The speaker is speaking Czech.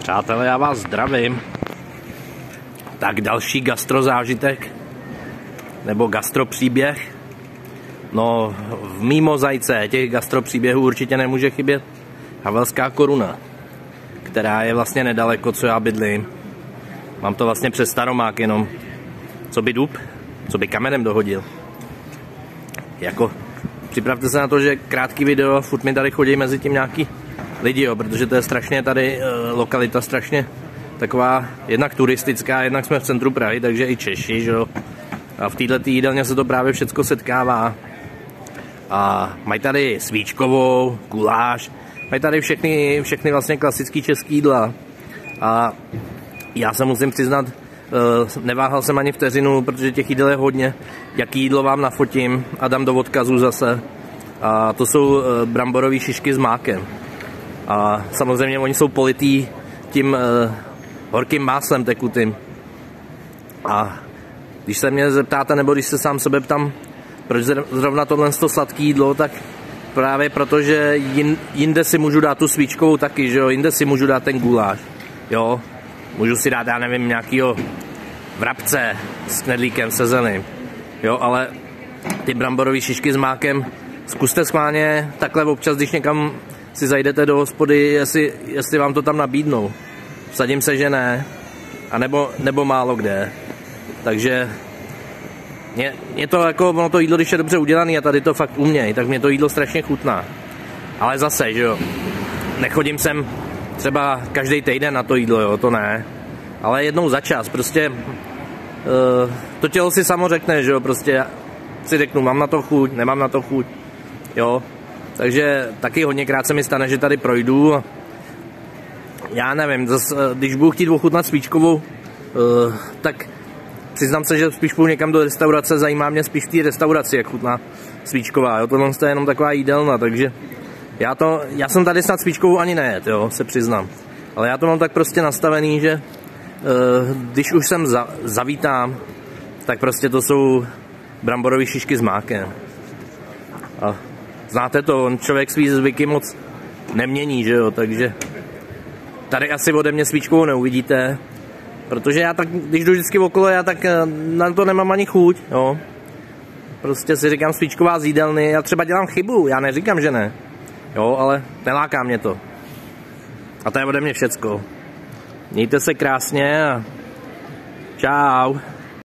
Přátelé, já vás zdravím. Tak další gastrozážitek, nebo gastropříběh. No, v mý mozaice těch gastropříběhů určitě nemůže chybět Havelská Koruna, která je vlastně nedaleko, co já bydlím. Mám to vlastně přes Staromák jenom. Co by dub, co by kamenem dohodil. Jako, připravte se na to, že krátký video, furt mi tady chodí mezi tím nějaký lidi, jo, protože to je strašně tady lokalita strašně taková jednak turistická, jednak jsme v centru Prahy, takže i Češi, že jo. A v této jídelně se to právě všecko setkává. A mají tady svíčkovou, guláš, mají tady všechny vlastně klasické české jídla. A já se musím přiznat, neváhal jsem ani vteřinu, protože těch jídel je hodně. Jaký jídlo vám nafotím a dám do odkazu zase. A to jsou bramborové šišky s mákem. A samozřejmě oni jsou politý tím horkým máslem tekutým. A když se mě zeptáte, nebo když se sám sebe ptám, proč zrovna tohle sladký jídlo, tak právě proto, že jinde si můžu dát tu svíčkovou taky, že jo, jinde si můžu dát ten guláš, jo. Můžu si dát, já nevím, nějakýho vrabce s knedlíkem, se zeleným, jo, ale ty bramborové šišky s mákem zkuste schválně takhle občas, když někam si zajdete do hospody, jestli vám to tam nabídnou. Vsadím se, že ne, a nebo málo kde. Takže je to jako, ono to jídlo, když je dobře udělané a tady to fakt umějí, tak mě to jídlo strašně chutná. Ale zase, že jo, nechodím sem třeba každý týden na to jídlo, jo, to ne. Ale jednou za čas, prostě to tělo si samo řekne, že jo, prostě si řeknu, mám na to chuť, nemám na to chuť, jo. Takže taky hodněkrát se mi stane, že tady projdu a já nevím, zase, když budu chtít ochutnat svíčkovou, tak přiznám se, že spíš půjdu někam do restaurace, zajímá mě spíš v té restauraci, jak chutná svíčková, jo, tohle je jenom taková jídelna, takže já jsem tady snad svíčkovou ani nejet, jo, se přiznám, ale já to mám tak prostě nastavený, že když už sem zavítám, tak prostě to jsou bramborové šišky s mákem. A znáte to, on člověk svý zvyky moc nemění, že jo, takže tady asi ode mě svíčkovou neuvidíte, protože já tak, když jdu vždycky okolo, já tak na to nemám ani chuť, jo. Prostě si říkám svíčková z jídelny, já třeba dělám chybu, já neříkám, že ne, jo, ale neláká mě to. A to je ode mě všecko. Mějte se krásně a čau.